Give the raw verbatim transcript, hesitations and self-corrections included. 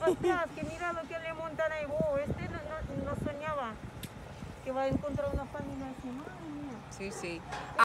atrás, que mira lo que le montan ahí. Oh, este no, no, no soñaba que va a encontrar una familia así, madre mía. Sí, sí.